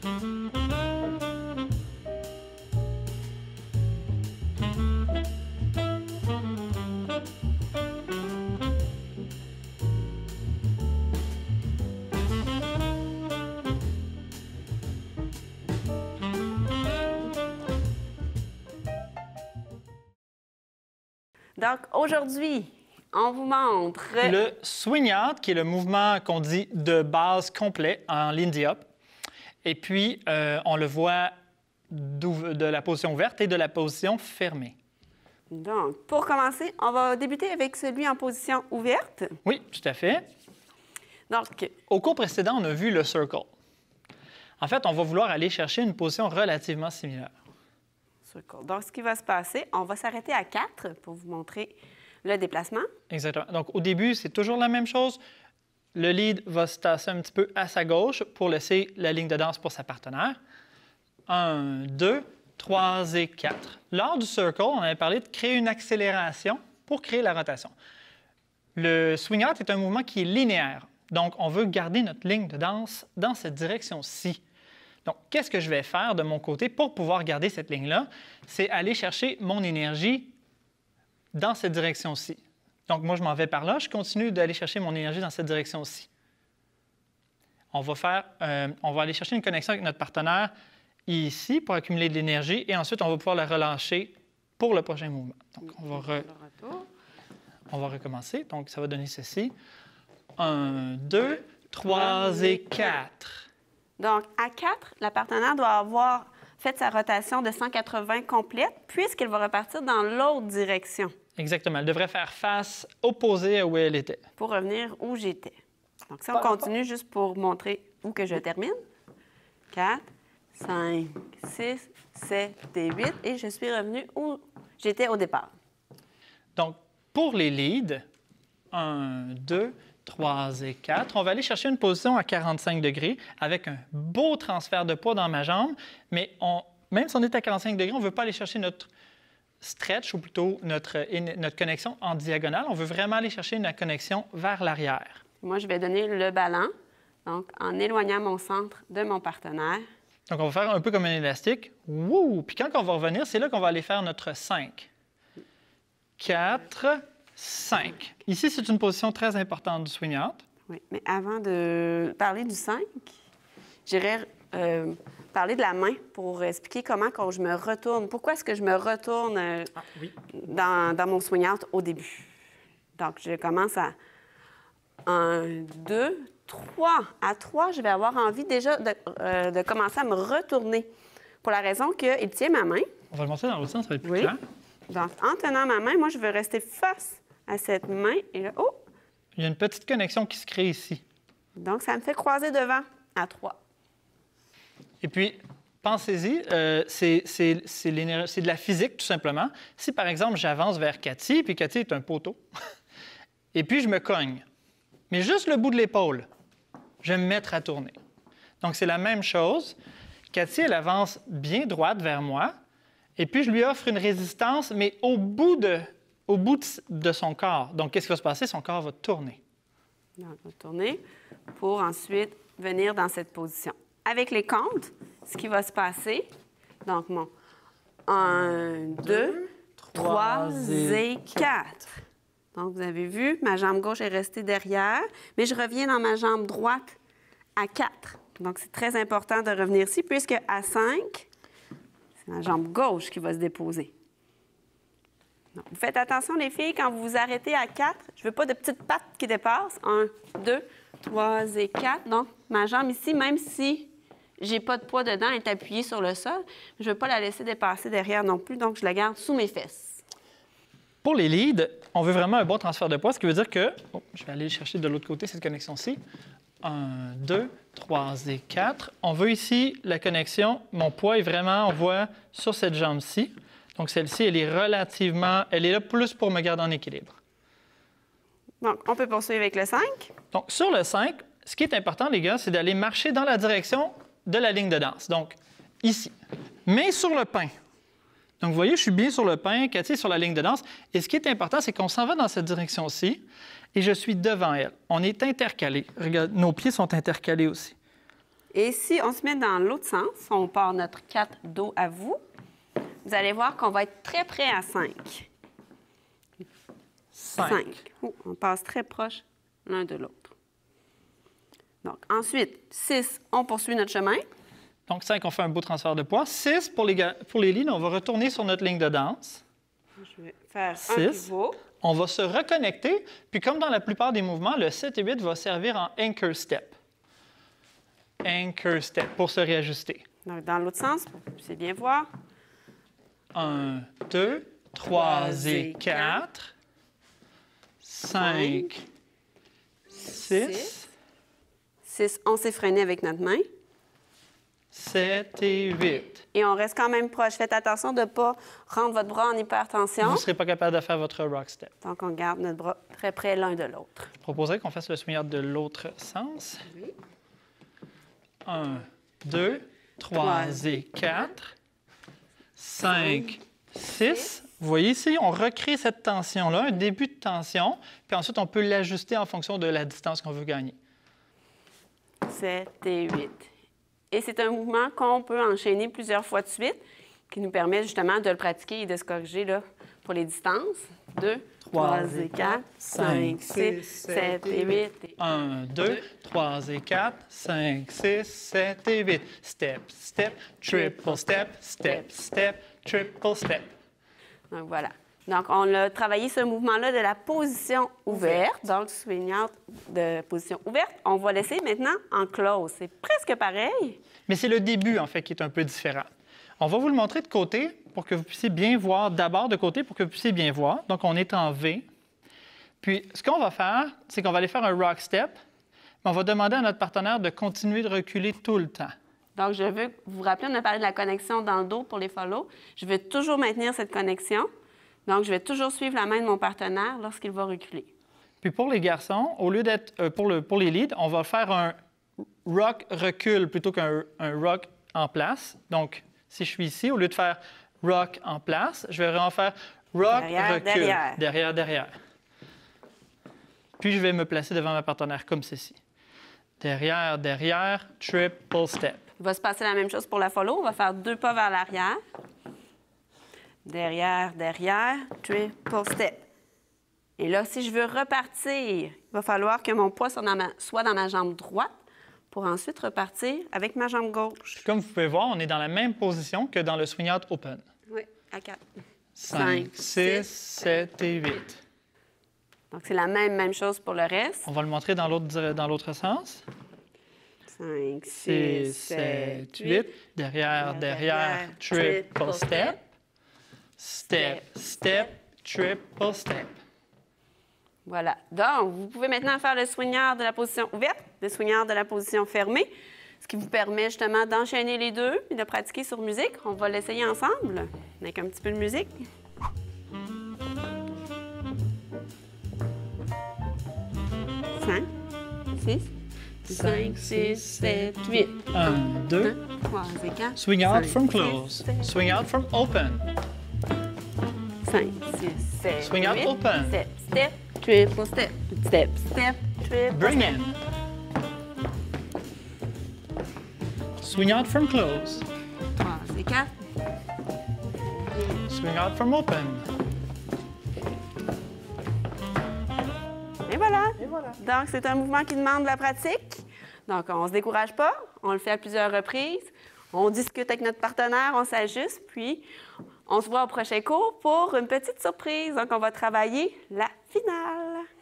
Donc, aujourd'hui, on vous montre le swing out, qui est le mouvement qu'on dit de base complet en Lindy Hop. Et puis, on le voit de la position ouverte et de la position fermée. Donc, pour commencer, on va débuter avec celui en position ouverte. Oui, tout à fait. Donc, au cours précédent, on a vu le circle. En fait, on va vouloir aller chercher une position relativement similaire. Circle. Donc, ce qui va se passer, on va s'arrêter à 4 pour vous montrer le déplacement. Exactement. Donc, au début, c'est toujours la même chose. Le lead va se tasser un petit peu à sa gauche pour laisser la ligne de danse pour sa partenaire. 1, 2, 3 et 4. Lors du circle, on avait parlé de créer une accélération pour créer la rotation. Le swing out est un mouvement qui est linéaire. Donc, on veut garder notre ligne de danse dans cette direction-ci. Donc, qu'est-ce que je vais faire de mon côté pour pouvoir garder cette ligne-là? C'est aller chercher mon énergie dans cette direction-ci. Donc, moi, je m'en vais par là. Je continue d'aller chercher mon énergie dans cette direction-ci. On va aller chercher une connexion avec notre partenaire ici pour accumuler de l'énergie et ensuite, on va pouvoir la relâcher pour le prochain mouvement. Donc, on va recommencer. Donc, ça va donner ceci. 1, 2, 3 et 4. Donc, à 4, la partenaire doit avoir fait sa rotation de 180 complète puisqu'elle va repartir dans l'autre direction. Exactement. Elle devrait faire face opposée à où elle était. Pour revenir où j'étais. Donc, si on continue juste pour montrer où que je termine. 4, 5, 6, 7 et 8. Et je suis revenue où j'étais au départ. Donc, pour les leads, 1, 2, 3 et 4, on va aller chercher une position à 45 degrés avec un beau transfert de poids dans ma jambe, mais même si on est à 45 degrés, on ne veut pas aller chercher notre stretch ou plutôt notre connexion en diagonale. On veut vraiment aller chercher une connexion vers l'arrière. Moi, je vais donner le ballon, donc en éloignant mon centre de mon partenaire. Donc, on va faire un peu comme un élastique. Wouh! Puis quand on va revenir, c'est là qu'on va aller faire notre 5. 4, 5. Ici, c'est une position très importante du swing out. Oui, mais avant de parler du 5, j'irais parler de la main pour expliquer comment quand je me retourne. Pourquoi est-ce que je me retourne dans mon swing out au début? Donc, je commence à 1, 2, 3. À 3, je vais avoir envie déjà de commencer à me retourner. Pour la raison qu'il tient ma main. On va le montrer dans l'autre sens, ça va être plus clair. Donc, en tenant ma main, moi, je veux rester face à cette main. Et là, oh! Il y a une petite connexion qui se crée ici. Donc, ça me fait croiser devant à 3. Et puis, pensez-y, c'est de la physique, tout simplement. Si, par exemple, j'avance vers Cathy, puis Cathy est un poteau, et puis je me cogne, mais juste le bout de l'épaule, je vais me mettre à tourner. Donc, c'est la même chose. Cathy, elle avance bien droite vers moi, et puis je lui offre une résistance, mais au bout de son corps. Donc, qu'est-ce qui va se passer? Son corps va tourner. Donc, on va tourner pour ensuite venir dans cette position. Avec les comptes, ce qui va se passer, donc mon 1, 2, 3 et 4. Donc, vous avez vu, ma jambe gauche est restée derrière, mais je reviens dans ma jambe droite à 4. Donc, c'est très important de revenir ici, puisque à 5, c'est ma jambe gauche qui va se déposer. Donc, vous faites attention, les filles, quand vous vous arrêtez à 4, je ne veux pas de petites pattes qui dépassent. 1, 2, 3 et 4. Donc, ma jambe ici, même si je n'ai pas de poids dedans, est appuyée sur le sol, je ne veux pas la laisser dépasser derrière non plus, donc je la garde sous mes fesses. Pour les leads, on veut vraiment un bon transfert de poids, ce qui veut dire que... Oh, je vais aller chercher de l'autre côté cette connexion-ci. 1, 2, 3 et 4. On veut ici la connexion. Mon poids est vraiment, on voit, sur cette jambe-ci. Donc, celle-ci, elle est relativement... Elle est là plus pour me garder en équilibre. Donc, on peut poursuivre avec le 5. Donc, sur le 5, ce qui est important, les gars, c'est d'aller marcher dans la direction de la ligne de danse. Donc, ici. Mais sur le pain. Donc, vous voyez, je suis bien sur le pain, Cathy est sur la ligne de danse. Et ce qui est important, c'est qu'on s'en va dans cette direction-ci et je suis devant elle. On est intercalés. Regarde, nos pieds sont intercalés aussi. Et si on se met dans l'autre sens, on part notre 4 dos à vous, vous allez voir qu'on va être très près à 5. 5. Oh, on passe très proche l'un de l'autre. Donc, ensuite, 6, on poursuit notre chemin. Donc, 5, on fait un beau transfert de poids. 6, pour les leads, on va retourner sur notre ligne de danse. Je vais faire 6. un pivot. On va se reconnecter. Puis, comme dans la plupart des mouvements, le 7 et 8 va servir en anchor step. Anchor step pour se réajuster. Donc, dans l'autre sens, pour que vous puissiez bien voir. 1, 2, 3 et 4. 5, 6. 6, on s'est freiné avec notre main. 7 et 8. Et on reste quand même proche. Faites attention de ne pas rendre votre bras en hypertension. Vous ne serez pas capable de faire votre rock step. Donc, on garde notre bras très près l'un de l'autre. Je proposerais qu'on fasse le swing out de l'autre sens. Oui. 1, 2, 3 et 4. 5, 6. Vous voyez ici, on recrée cette tension-là, un début de tension, puis ensuite, on peut l'ajuster en fonction de la distance qu'on veut gagner. 7 et 8. Et c'est un mouvement qu'on peut enchaîner plusieurs fois de suite, qui nous permet justement de le pratiquer et de se corriger là, pour les distances. 2, 3 et 4, 5, 6, 7 et 8. 1, 2, 3 et 4, 5, 6, 7 et 8. Step, step, triple step, step, step, triple step. Donc, voilà. Donc, on a travaillé ce mouvement-là de la position ouverte. Donc, swing out de position ouverte. On va laisser maintenant en close. C'est presque pareil. Mais c'est le début, en fait, qui est un peu différent. On va vous le montrer de côté pour que vous puissiez bien voir. D'abord de côté pour que vous puissiez bien voir. Donc, on est en V. Puis, ce qu'on va faire, c'est qu'on va aller faire un rock step. Mais on va demander à notre partenaire de continuer de reculer tout le temps. Donc, je veux vous rappeler, on a parlé de la connexion dans le dos pour les follow. Je veux toujours maintenir cette connexion. Donc, je vais toujours suivre la main de mon partenaire lorsqu'il va reculer. Puis pour les garçons, au lieu d'être pour les leads, on va faire un rock recul plutôt qu'un rock en place. Donc, si je suis ici, au lieu de faire rock en place, je vais vraiment faire rock Derrière, recul. derrière. Derrière, derrière. Puis je vais me placer devant ma partenaire comme ceci. Derrière, derrière, triple step. Il va se passer la même chose pour la follow. On va faire 2 pas vers l'arrière. Derrière, derrière, triple step. Et là, si je veux repartir, il va falloir que mon poids soit dans ma jambe droite pour ensuite repartir avec ma jambe gauche. Comme vous pouvez voir, on est dans la même position que dans le swing out open. Oui, à 4. 5, 6, 7 et 8. Donc, c'est la même chose pour le reste. On va le montrer dans l'autre sens. 5, 6, 6, 7, 7, 8. Derrière, derrière, triple step. Step, step, triple step. Voilà. Donc, vous pouvez maintenant faire le swingard de la position ouverte, le swingard de la position fermée, ce qui vous permet justement d'enchaîner les deux et de pratiquer sur musique. On va l'essayer ensemble avec un petit peu de musique. Cinq, 6, 7, 8. 1, 2. 3 et 4. Swing out 5, from 6, close. 7, Swing out from open. 5, 6, 7, Swing out 8. open. Step, step, triple step. Step, step, triple Bring step. in. Swing out from close. 3 et 4. Swing out from open. Et voilà. Donc, c'est un mouvement qui demande de la pratique. Donc, on ne se décourage pas. On le fait à plusieurs reprises. On discute avec notre partenaire, on s'ajuste, puis on se voit au prochain cours pour une petite surprise. Donc, on va travailler la finale.